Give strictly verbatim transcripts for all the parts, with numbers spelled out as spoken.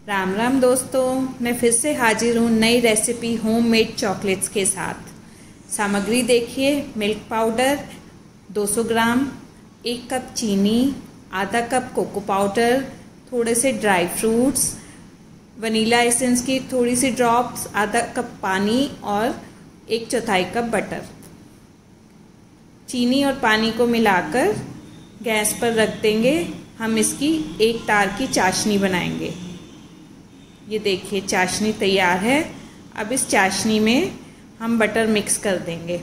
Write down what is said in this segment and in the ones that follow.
राम राम दोस्तों, मैं फिर से हाजिर हूँ नई रेसिपी होममेड चॉकलेट्स के साथ। सामग्री देखिए, मिल्क पाउडर दो सौ ग्राम, एक कप चीनी, आधा कप कोको पाउडर, थोड़े से ड्राई फ्रूट्स, वनीला एसेंस की थोड़ी सी ड्रॉप्स, आधा कप पानी और एक चौथाई कप बटर। चीनी और पानी को मिलाकर गैस पर रख देंगे। हम इसकी एक तार की चाशनी बनाएंगे। ये देखिए चाशनी तैयार है। अब इस चाशनी में हम बटर मिक्स कर देंगे।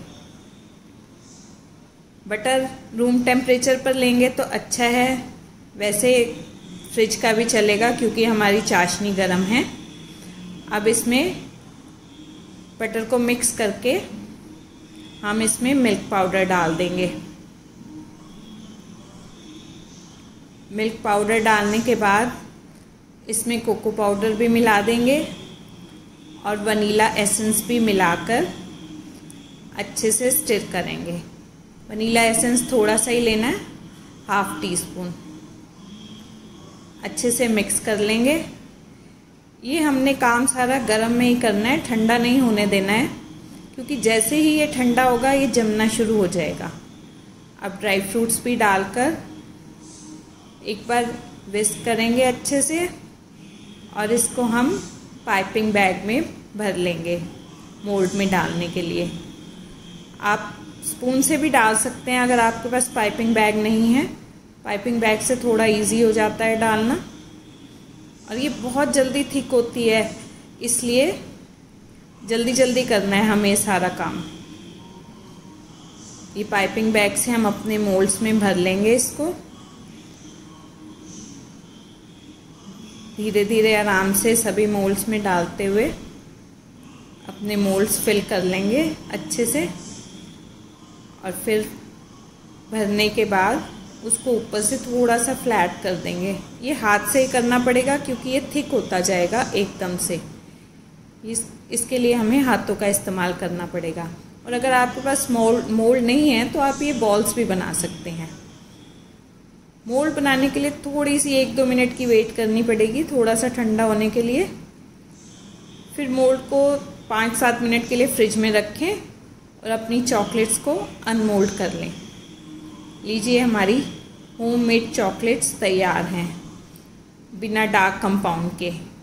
बटर रूम टेम्परेचर पर लेंगे तो अच्छा है, वैसे फ्रिज का भी चलेगा क्योंकि हमारी चाशनी गर्म है। अब इसमें बटर को मिक्स करके हम इसमें मिल्क पाउडर डाल देंगे। मिल्क पाउडर डालने के बाद इसमें कोको पाउडर भी मिला देंगे और वनीला एसेंस भी मिलाकर अच्छे से स्टिर करेंगे। वनीला एसेंस थोड़ा सा ही लेना है, हाफ टी स्पून। अच्छे से मिक्स कर लेंगे। ये हमने काम सारा गर्म में ही करना है, ठंडा नहीं होने देना है क्योंकि जैसे ही ये ठंडा होगा ये जमना शुरू हो जाएगा। अब ड्राई फ्रूट्स भी डालकर एक बार विस्क करेंगे अच्छे से और इसको हम पाइपिंग बैग में भर लेंगे मोल्ड में डालने के लिए। आप स्पून से भी डाल सकते हैं अगर आपके पास पाइपिंग बैग नहीं है। पाइपिंग बैग से थोड़ा इजी हो जाता है डालना। और ये बहुत जल्दी थिक होती है, इसलिए जल्दी जल्दी करना है हमें ये सारा काम। ये पाइपिंग बैग से हम अपने मोल्ड्स में भर लेंगे इसको। धीरे धीरे आराम से सभी मोल्ड्स में डालते हुए अपने मोल्ड्स फिल कर लेंगे अच्छे से। और फिर भरने के बाद उसको ऊपर से थोड़ा सा फ्लैट कर देंगे। ये हाथ से ही करना पड़ेगा क्योंकि ये थिक होता जाएगा एकदम से। इस इसके लिए हमें हाथों का इस्तेमाल करना पड़ेगा। और अगर आपके पास मोल्ड मोल्ड नहीं है तो आप ये बॉल्स भी बना सकते हैं। मोल्ड बनाने के लिए थोड़ी सी एक दो मिनट की वेट करनी पड़ेगी, थोड़ा सा ठंडा होने के लिए। फिर मोल्ड को पाँच सात मिनट के लिए फ्रिज में रखें और अपनी चॉकलेट्स को अनमोल्ड कर लें। लीजिए हमारी होममेड चॉकलेट्स तैयार हैं बिना डार्क कंपाउंड के।